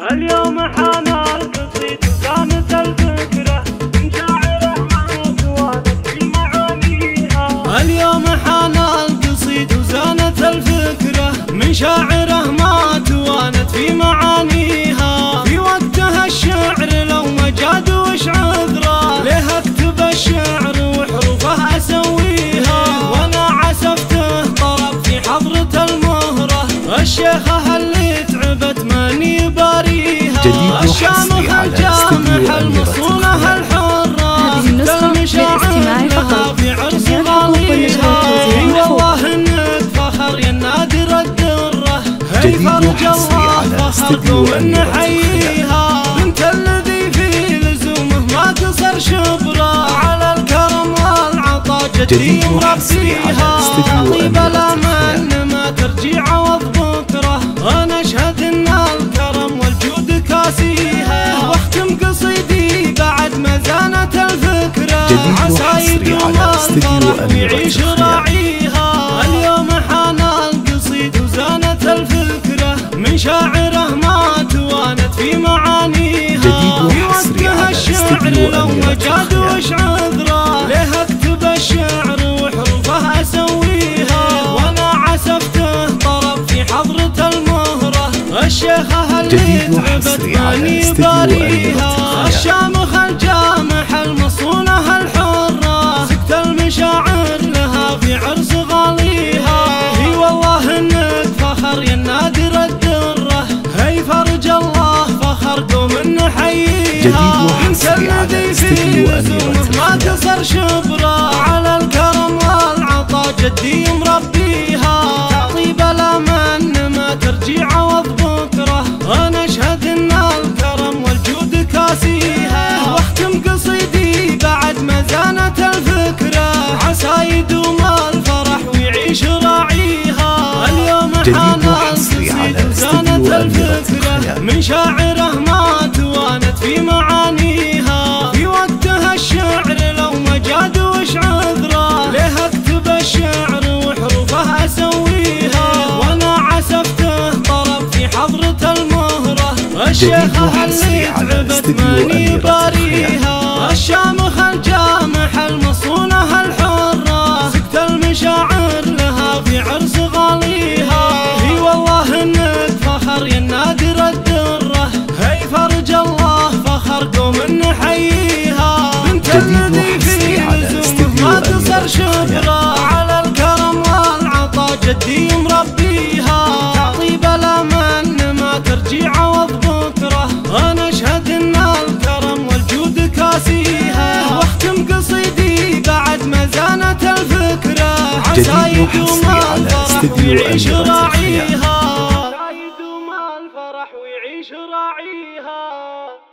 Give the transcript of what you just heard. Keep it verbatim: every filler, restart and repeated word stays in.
اليوم حان القصيد وزانت الفكرة من شاعره ما توانت في معانيها. اليوم حان القصيد وزانت الفكرة من شاعره ما توانت في معانيها. في وقتها الشعر لو ما جاد وش عذره، ليه اكتب الشعر وحروفه اسويها. وانا عسفته طرب في حضرة المهرة، الشيخة اللي تعبت ماني باريها. الشامخ الجامح المصونة الحرة، المشاعر لها في عرس غاليها. اي والله انك فخر يا نادر الدرة، هي فرج الله فخركم نحييها. بنت الذي في لزومه ما قصر شبره، على الكرم والعطا جدي مربيها. طيب الامل ما ترجي عوض بكره، انا اشهد ان الكرم والجود كاسيها. واختم قصيدي بعد ما زانت الفكره، عسى يدوم الفرح ويعيش راعيها. اليوم حان القصيد وزانت الفكره من شاعره ما توانت في معانيها. في وقتها الشعر لو ما جاد وش عذره، ليه اكتب الشعر وحروفه اسويها. وانا عسفته طرب في حضرة المهرة، الشيخة اللي تعبت ماني باريها. الشامخ الجامح المصونة الحرة، سكت المشاعر لها في عرس غاليها. اي والله انك فخر يا نادر الدرة، هي فرج الله فخركم نحييها. انت الذي في لزومه ما قصر شبره، على الكرم والعطا جدي مربيها. تعطيب الامن ما ترجي عوض بكره، انا اشهد ان الكرم والجود كاسيها. واختم قصيدي بعد ما زانت الفكره، عسى يدوم الفرح ويعيش راعيها. اليوم حان القصيد وزانت الفكره من شاعره ما توانت في معانيها. في وقتها الشعر لو ما جاد وش عذره، ليه اكتب الشعر وحروفه اسويها. وانا عسفته طرب في حضرة المهرة، الشيخة اللي تعبت ماني باريها. الشامخ الجامح المصونة الحرة، سكت المشاعر لها في عرس غاليها. اي والله انك فخر يا نادر الدرة، هي فرج الله فخركم نحييها. بنت الذي في لزومه ما قصر شبره، على الكرم والعطا جدي مربيها. تعطيب الامن ما ترجي عوض بكره، انا اشهد ان الكرم والجود كاسيها. واختم قصيدي بعد ما زانت الفكره، عسى يدوم الفرح ويعيش راعيها. عسى يدوم الفرح ويعيش راعيها.